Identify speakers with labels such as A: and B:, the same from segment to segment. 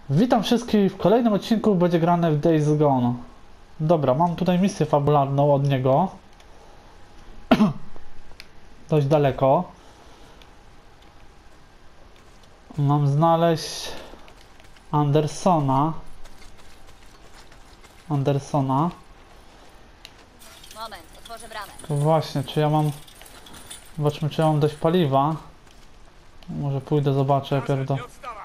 A: Witam wszystkich, w kolejnym odcinku będzie grane w Days Gone. Dobra, mam tutaj misję fabularną od niego. Dość daleko. Mam znaleźć Andersona.
B: Moment, otworzę bramę.
A: To właśnie, czy ja mam... Zobaczmy, czy ja mam dość paliwa. Może pójdę, zobaczę, pierdo.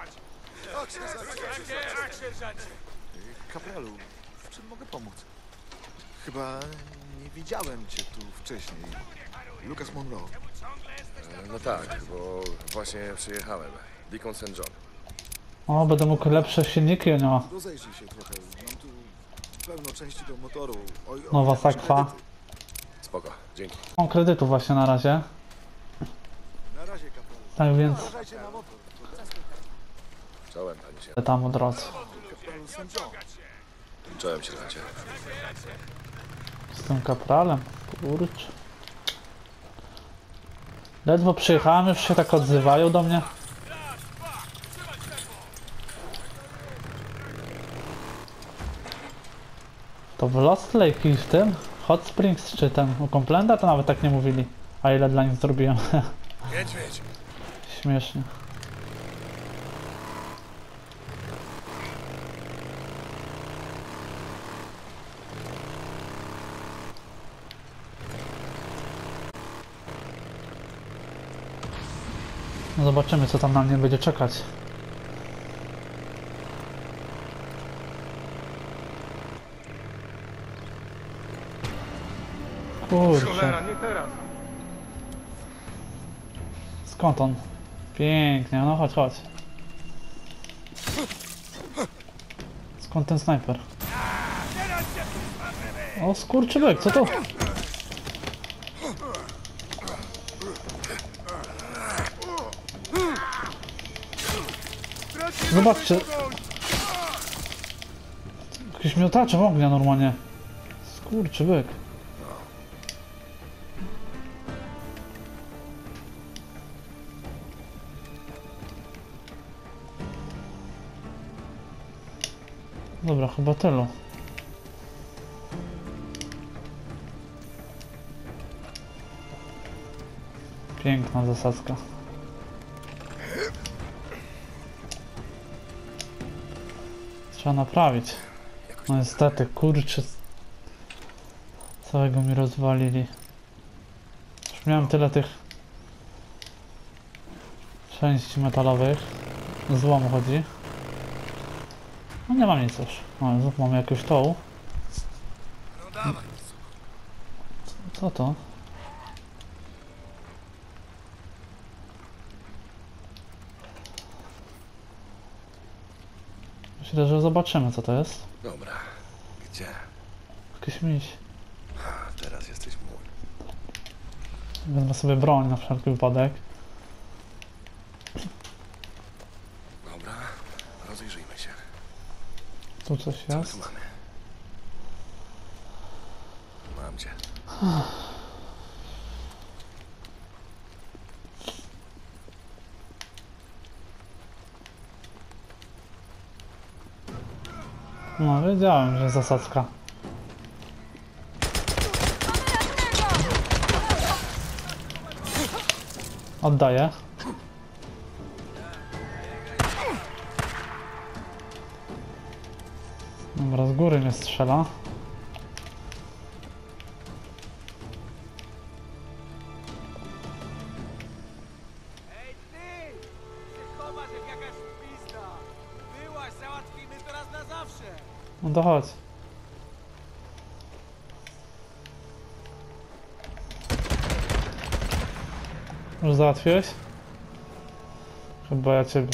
C: Kapralu, w czym mogę pomóc? Chyba nie widziałem cię tu wcześniej. Lucas Monroe.
D: No tak, bo właśnie przyjechałem. Deacon St. John.
A: O, będę mógł lepsze silniki od niego.
C: Rozejrzyj się trochę. Mam tu pełno części do motoru.
A: Nowa
C: jakieś
A: sakwa.
C: kredyty.
D: Spoko, dzięki.
A: Mam kredytu właśnie na razie.
C: Na razie, kapralu.
A: Tak więc
C: Uważajcie na motor.
D: Czołem, pani się.
A: tam od drodze.
C: Kapralu St. John.
D: Czołem się na ciebie.
A: Z tym kapralem. Kurczę. Ledwo przyjechałem, już się tak odzywają do mnie. To w Lost Lake i w tym Hot Springs czy ten u Complanda to nawet tak nie mówili. A ile dla nich zrobiłem.
D: Niedźwiedź!
A: Śmiesznie. No zobaczymy, co tam na mnie będzie czekać. Kurczę. Skąd on? Pięknie, no chodź, chodź. Skąd ten snajper? O skurczybyk, co to? Zobaczcie. Jakieś miotacze ognia normalnie. Skurczybyk. Dobra, chyba tylu. Piękna zasadzka. Trzeba naprawić. No niestety, kurczę. Całego mi rozwalili. Już miałem tyle tych części metalowych. Złomu chodzi. No nie mam nic już. No, znów mamy jakąś tą. Co to? Myślę, że zobaczymy, co to jest.
D: Dobra, gdzie?
A: Jakiś miś.
D: A, teraz jesteś mój.
A: Wezmę sobie broń na wszelki wypadek.
D: Dobra, rozejrzyjmy się.
A: Tu coś
D: Co my
A: jest.
D: tu mamy? Mam cię.
A: No, wiedziałem, że zasadzka. Oddaję. Dobra, z góry mnie strzela.
E: Ej ty! Się chowasz jak jakaś pizda! Byłaś, załatwimy to raz na zawsze!
A: No to chodź. Już załatwiłeś? Chyba ja ciebie.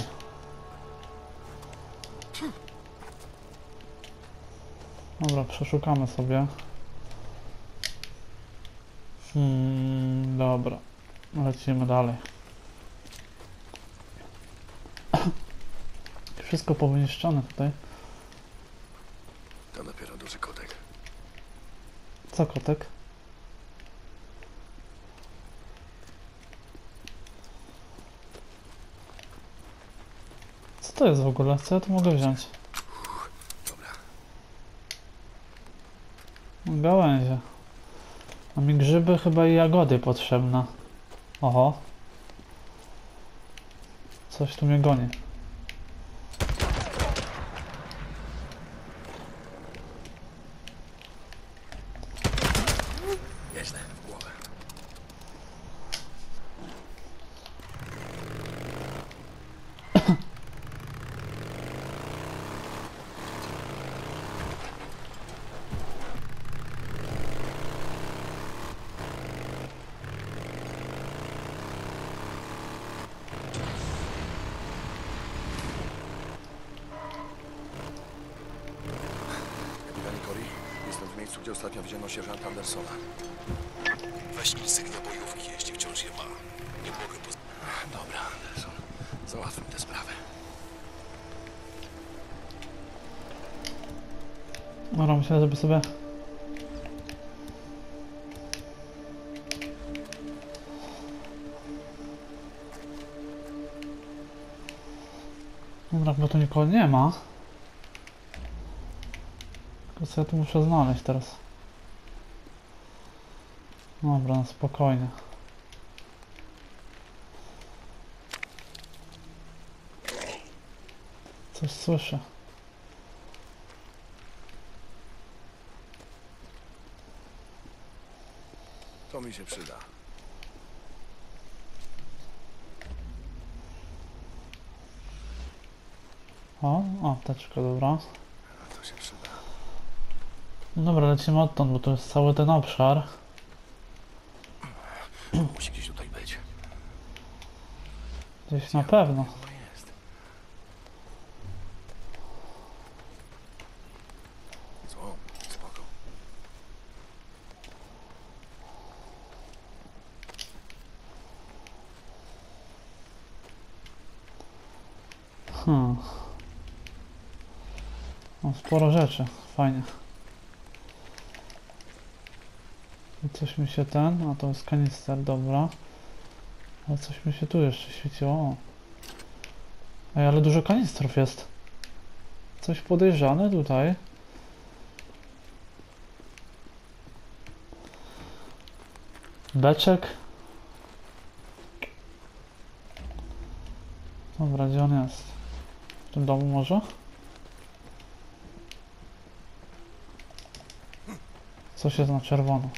A: Dobra, przeszukamy sobie. Dobra. Lecimy dalej. Wszystko powyniszczone tutaj.
D: To dopiero duży kotek.
A: Co kotek? to jest w ogóle? Co ja tu mogę wziąć?
D: Dobra.
A: Gałęzie. A mi grzyby chyba i jagody potrzebne. Oho. Coś tu mnie goni.
D: Nieźle, w głowę. Kapitanie Cory, jestem w miejscu, gdzie ostatnio widziano sierżanta Andersona.
F: Weź insygnia bojówki, jeśli wciąż je ma. Nie mogę
D: Dobra, Anderson. Załatwmy tę sprawę.
A: Dobra, myślę, żeby sobie... Dobra, bo tu nikogo nie ma. Tylko co ja tu muszę znaleźć teraz. Dobra, no spokojnie. Coś słyszę.
D: To mi się przyda.
A: O, apteczka, dobra.
D: To się przyda.
A: No dobra, lecimy odtąd, bo to jest cały ten obszar.
D: Musi gdzieś tutaj być.
A: Gdzieś na pewno.
D: No jest. Co? Spoko.
A: Mam sporo rzeczy, fajnie. I coś mi się a to jest kanister, dobra. Ale coś mi się tu jeszcze świeciło. O. Ej, ale dużo kanistrów jest. Coś podejrzane tutaj. Beczek. Dobra, gdzie on jest? W tym domu może? Coś jest na czerwono.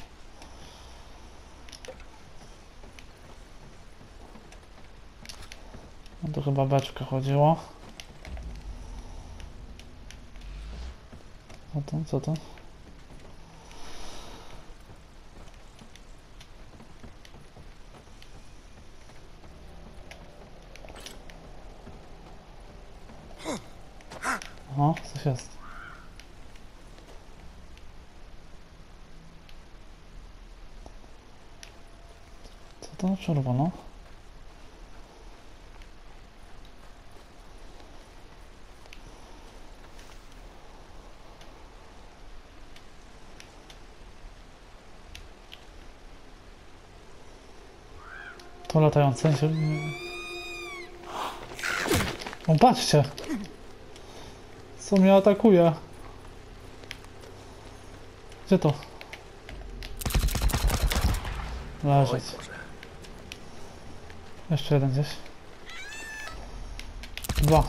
A: No to chyba beczkę chodziło. Co to? Co to? O, coś jest. Co to na czerwono? To latające się... O, patrzcie! Co mnie atakuje? Gdzie to? Leżeć.
D: Oj, Boże.
A: Jeszcze jeden gdzieś. Dwa.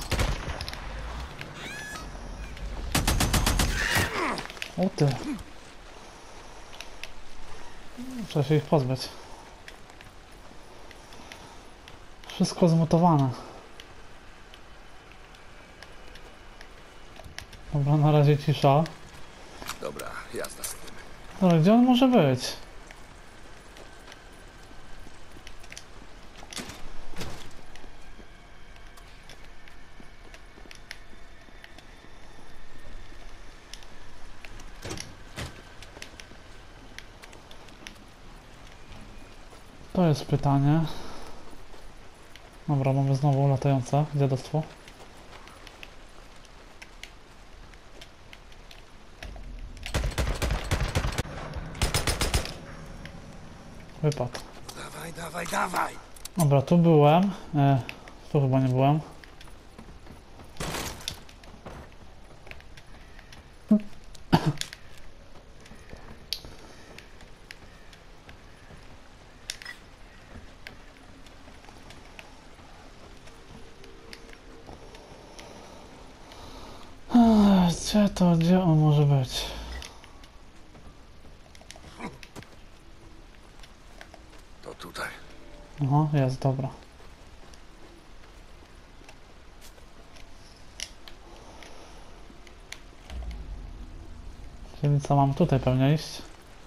A: O ty. Trzeba się ich pozbyć. Wszystko zmutowane. Dobra, na razie cisza.
D: Dobra, jazda z tym.
A: Dobra, gdzie on może być? To jest pytanie. Dobra, mamy znowu latające dziadostwo. Wypadł.
D: Dawaj, dawaj, dawaj!
A: Dobra, tu byłem. Tu chyba nie byłem. Gdzie on może być?
D: To tutaj.
A: Aha, jest, dobra. Czyli co, mam tutaj pewnie iść?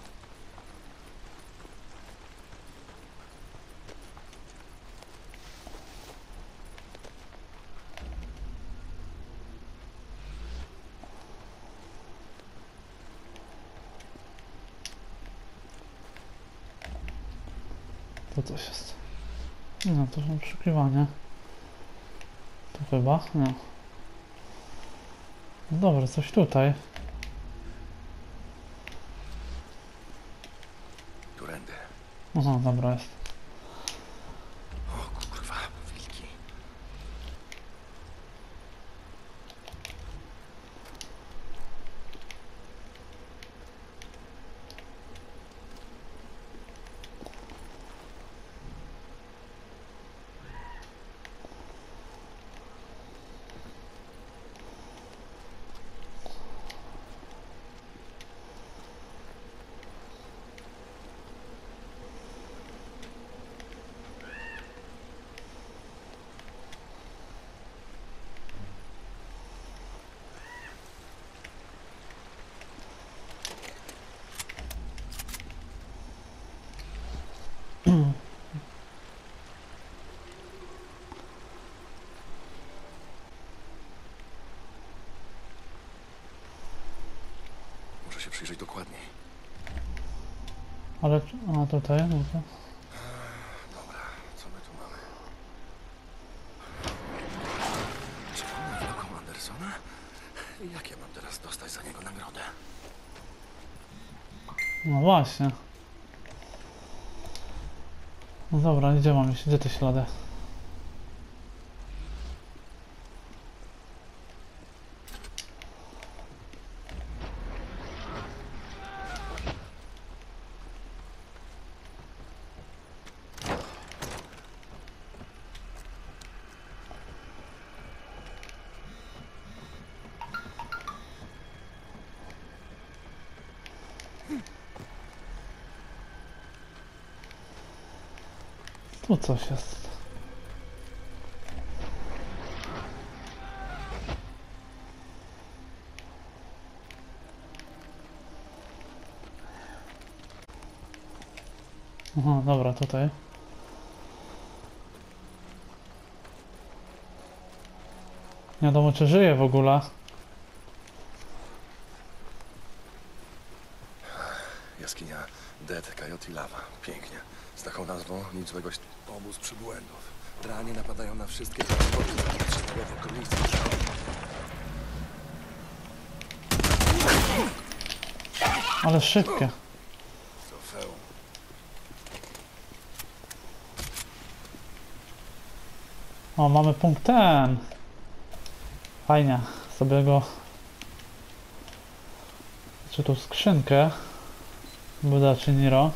A: To coś jest. No to są poszukiwania. To chyba, nie. No dobra, coś tutaj.
D: Turędy.
A: Aha, dobra jest.
D: O kurwa, wilki. Muszę się przyjrzeć dokładniej.
A: Ale, a tutaj, no to...
D: Dobra, co my tu mamy? Czy on nawlekł Andersona? Jak ja mam teraz dostać za niego nagrodę?
A: No właśnie. No dobra, gdzie mam iść? Gdzie te ślady? Tu coś jest. Aha, dobra, tutaj. Nie wiadomo, czy żyje w ogóle.
D: Jaskinia Dead Coyote Lava. Pięknie. Z taką nazwą nic złego. Obóz przybłędów. Dranie napadają na wszystkie transporty zaopatrzone w okolicy.
A: Ale szybkie.
D: Trofeum.
A: O, mamy punkt ten. Fajnie. Sobie go... Czy tu skrzynkę? Buda czy Niro?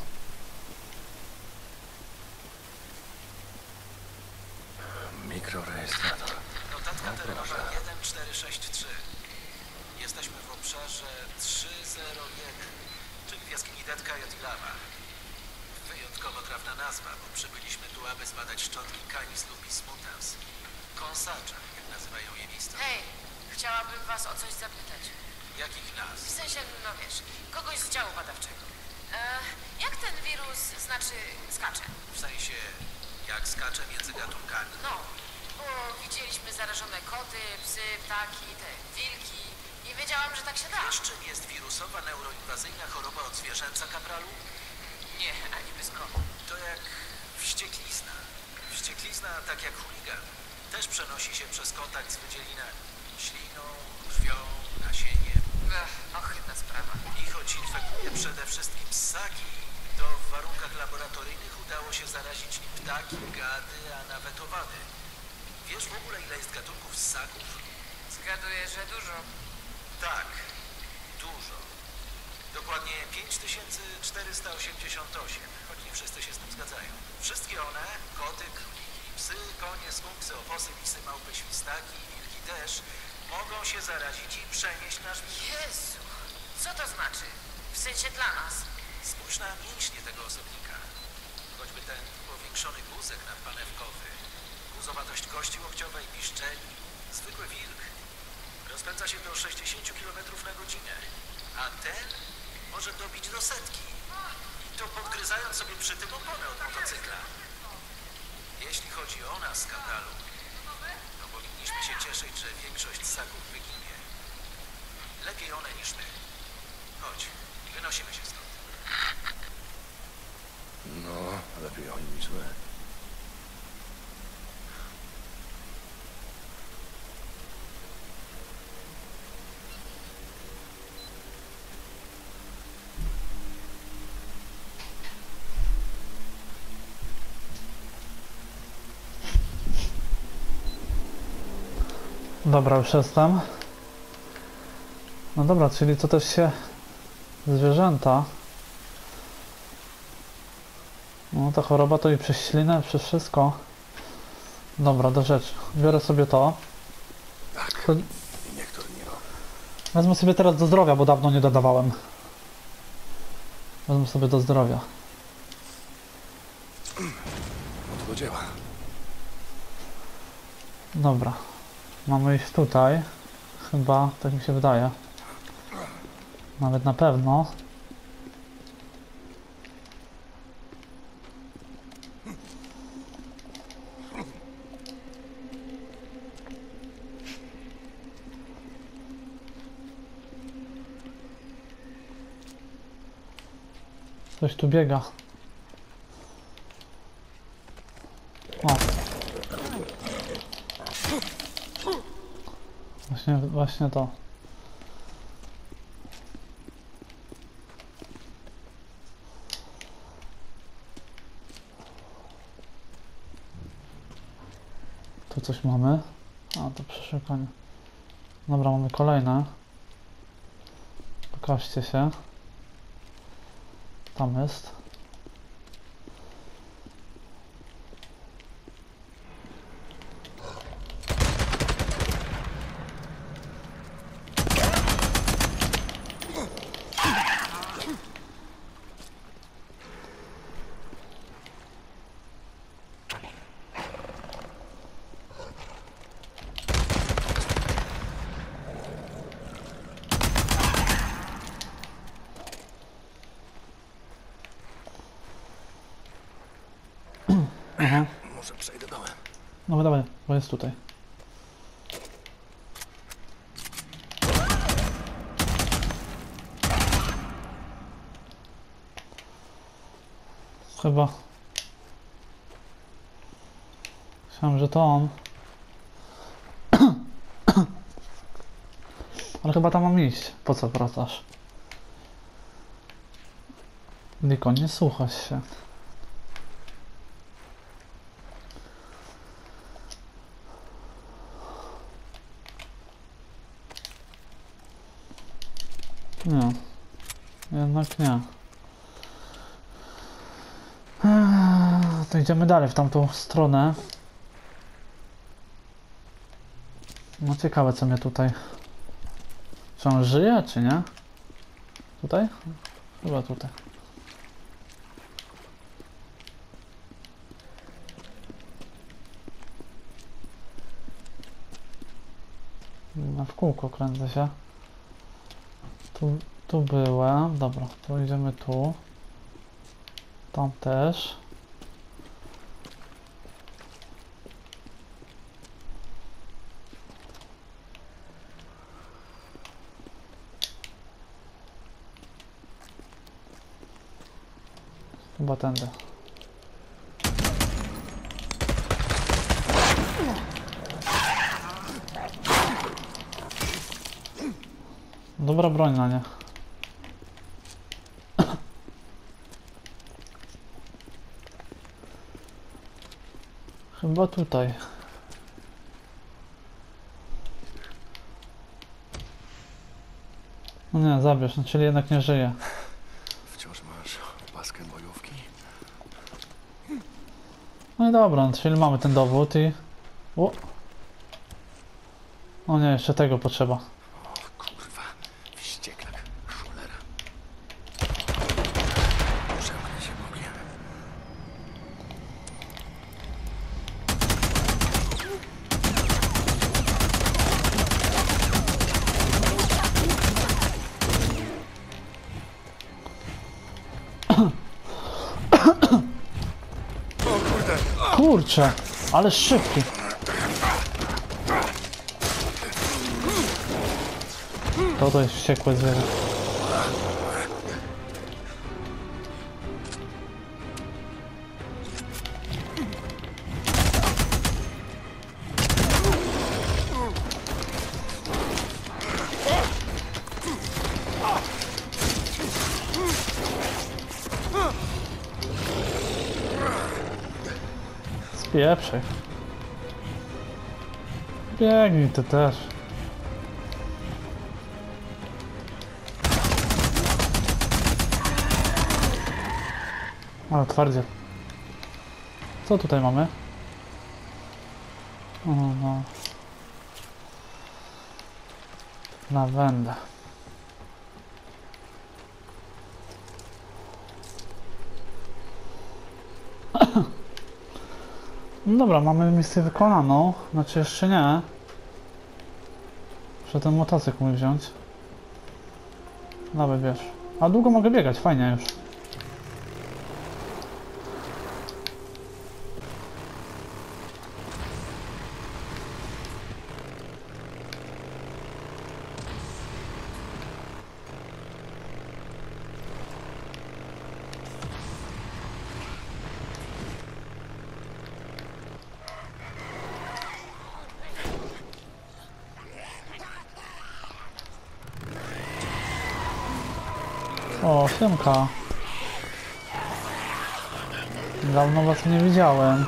D: Mikrorejestrator.
E: Notatka terenowa 1463. Jesteśmy w obszarze 301, czyli w jaskini Dead Coyote Lava. Wyjątkowo trafna nazwa, bo przybyliśmy tu, aby zbadać szczątki Canis lupus mutans. Kąsacza, jak nazywają je miejscowi.
G: Hej, chciałabym was o coś zapytać.
E: Jakich nas?
G: W sensie, no wiesz, kogoś z działu badawczego. Jak ten wirus, znaczy, skacze?
E: W sensie, jak skacze między gatunkami.
G: No, bo widzieliśmy zarażone koty, psy, ptaki, te wilki. Nie wiedziałam, że tak się da.
E: Wiesz, czym jest wirusowa neuroinwazyjna choroba odzwierzęca, kapralu?
G: Nie, ani blisko.
E: To jak wścieklizna. Wścieklizna, tak jak chuligan, też przenosi się przez kontakt z wydzielinami. Śliną, krwią, nasieniem.
G: Ohydna sprawa.
E: I choć infekuje przede wszystkim ssaki, to w warunkach laboratoryjnych udało się zarazić nim ptaki, gady, a nawet owady. Wiesz w ogóle, ile jest gatunków ssaków?
G: Zgaduję, że dużo.
E: Tak, dużo. Dokładnie 5488, choć nie wszyscy się z tym zgadzają. Wszystkie one, koty, króliki, psy, konie, skunksy, oposy, lisy, małpy, świstaki, wilki też, mogą się zarazić i przenieść nasz wirus.
G: Jezu, co to znaczy? W sensie dla nas.
E: Spójrz na mięśnie tego osobnika. Choćby ten powiększony guzek nadpanewkowy. Guzowatość kości łokciowej, piszczeli. Zwykły wilk. Rozpędza się do 60 km na godzinę. A ten może dobić do 100. I to podgryzając sobie przy tym oponę od motocykla. Jeśli chodzi o nas, Katalu, to powinniśmy się cieszyć, że większość ssaków wyginie. Lepiej one niż my. Chodź, wynosimy się stąd.
D: No, lepiej oni niż my.
A: Dobra, już jestem. No dobra, czyli to też się zwierzęta. No ta choroba to i przez ślinę, przez wszystko. Dobra, do rzeczy. Biorę sobie to.
D: Tak,
A: To
D: iniektor Niro.
A: wezmę sobie teraz do zdrowia, bo dawno nie dodawałem. Wezmę sobie do zdrowia.
D: No to do dzieła.
A: Dobra. Mamy iść tutaj. Chyba, tak mi się wydaje. Nawet na pewno. Coś tu biega. O. Właśnie to. Tu coś mamy. A, to przeszukanie. Dobra, mamy kolejne. Pokażcie się. Tam jest. Aha.
D: Może przejdę dołem.
A: No dawaj, bo jest tutaj. Chyba. Myślałem, że to on. Ale chyba tam mam iść. Po co wracasz? Diko, nie słuchasz się. Nie. Jednak nie. To idziemy dalej w tamtą stronę. No ciekawe co mnie tutaj... Czy on żyje, czy nie? Tutaj? Chyba tutaj. No, w kółko kręcę się. Tu byłem. Dobra, to idziemy tu. Tam też. Chyba tędy. Dobra broń na nie. Chyba tutaj. No nie, zabierz, no, czyli jednak nie żyje.
D: Wciąż masz paskę bojówki?
A: No i dobra, no, czyli mamy ten dowód i... O! O nie, jeszcze tego potrzeba.
D: O kurwa, wścieklak, cholera. Przełknę się ogniem.
C: O kurde!
A: Kurczę, ale szybki. To jest wściekłe zwierzę. Spieprzaj. Biegnij ty też. Ale twardzie. Co tutaj mamy? O, no. Lawenda. No dobra, mamy misję wykonaną. Znaczy jeszcze nie. Muszę ten motocykl mój wziąć. Nawet wiesz. A długo mogę biegać, fajnie już. O, siemka. Dawno was nie widziałem.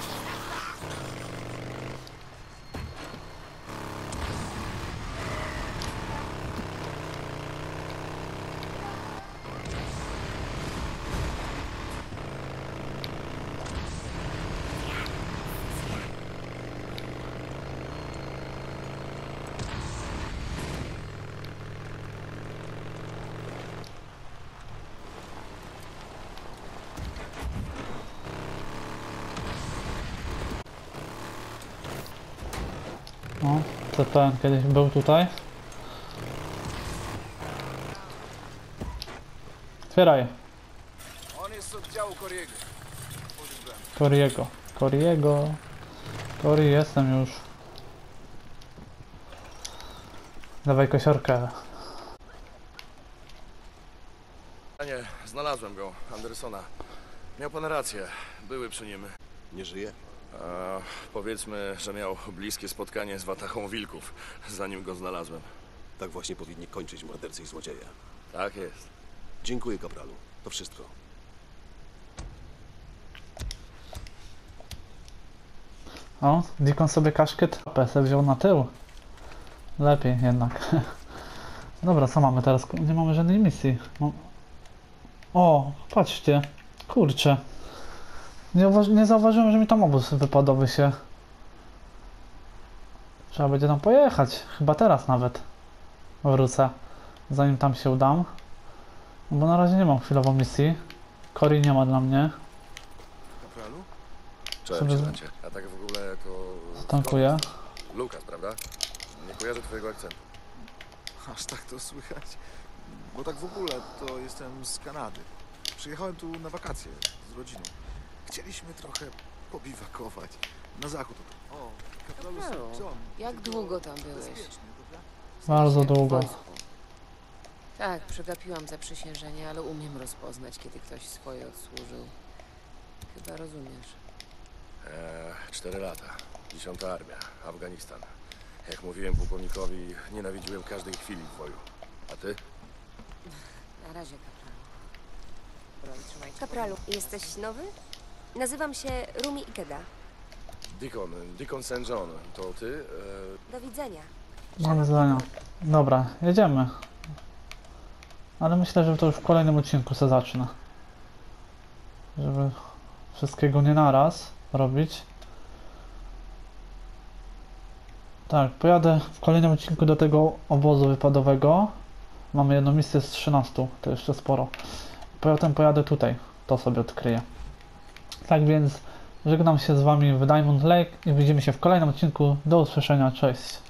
A: O, CPN kiedyś był tutaj. Otwieraj.
C: On jest z oddziału Coriego.
A: Coriego. Cori, jestem już. Dawaj kosiorkę.
D: Nie, znalazłem go, Andersona. Miał pan rację, były przy nim.
F: Nie żyje?
D: Powiedzmy, że miał bliskie spotkanie z watachą wilków, zanim go znalazłem.
F: Tak właśnie powinni kończyć mordercy i złodzieje.
D: Tak jest.
F: Dziękuję, kapralu. To wszystko.
A: O, Deacon sobie kaszkiet PSF wziął na tył. Lepiej jednak. Dobra, co mamy teraz? Nie mamy żadnej misji. O, patrzcie. Kurczę. Nie zauważyłem, że mi tam obóz wypadowy się. Trzeba będzie tam pojechać. Chyba teraz nawet wrócę. Zanim tam się udam. Bo na razie nie mam chwilowo misji. Cori nie ma dla mnie.
C: Kapralu?
D: Cześć,
A: Sobie
D: przyjacie. A tak w ogóle to...
A: Stankuję.
D: Lukas, prawda? Nie kojarzę twojego akcentu.
C: Aż tak to słychać. Bo tak w ogóle to jestem z Kanady. Przyjechałem tu na wakacje z rodziną. Chcieliśmy trochę pobiwakować. Na zachód. O, kapralu
G: Kapralu,
C: St. John.
G: jak
C: Tylko
G: długo tam byłeś?
C: bezpiecznie, dobra?
A: Bardzo
G: W
A: długo.
G: wojsku. Tak, przegapiłam zaprzysiężenie, ale umiem rozpoznać, kiedy ktoś swoje odsłużył. Chyba rozumiesz.
D: 4 lata. 10. Armia. Afganistan. Jak mówiłem pułkownikowi, nienawidziłem każdej chwili w boju. A ty?
G: Na razie, kapralu. Broń trzymajcie.
B: Kapralu, jesteś nowy? Nazywam się Rumi Ikeda.
D: Deacon St. John. To ty?
B: Do widzenia.
A: Mam zdania. Dobra, jedziemy. Ale myślę, że to już w kolejnym odcinku se zacznę. Żeby wszystkiego nie naraz robić. Tak, pojadę w kolejnym odcinku do tego obozu wypadowego. Mamy jedno miejsce z 13, to jeszcze sporo. Potem pojadę tutaj, to sobie odkryję. Tak więc żegnam się z wami w Diamond Lake i widzimy się w kolejnym odcinku. Do usłyszenia, cześć.